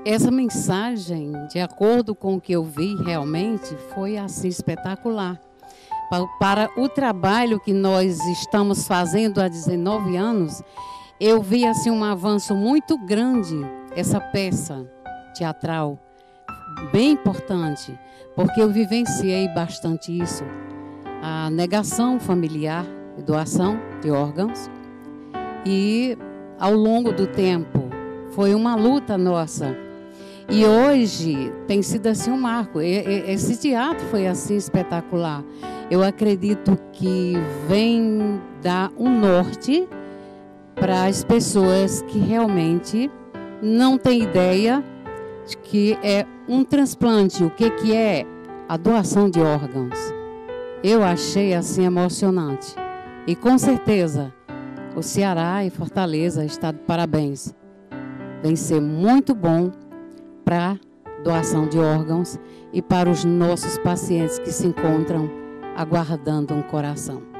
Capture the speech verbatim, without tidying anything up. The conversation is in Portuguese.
essa mensagem, de acordo com o que eu vi realmente, foi assim espetacular. Para o trabalho que nós estamos fazendo há dezenove anos, eu vi assim um avanço muito grande, essa peça teatral, bem importante, porque eu vivenciei bastante isso. A negação familiar, doação de órgãos, e ao longo do tempo foi uma luta nossa. E hoje tem sido assim um marco. Esse teatro foi assim espetacular. Eu acredito que vem dar um norte para as pessoas que realmente não têm ideia de que é um transplante, o que, que é a doação de órgãos. Eu achei assim emocionante. E com certeza o Ceará e Fortaleza está de parabéns. Vem ser muito bom para doação de órgãos e para os nossos pacientes que se encontram aguardando um coração.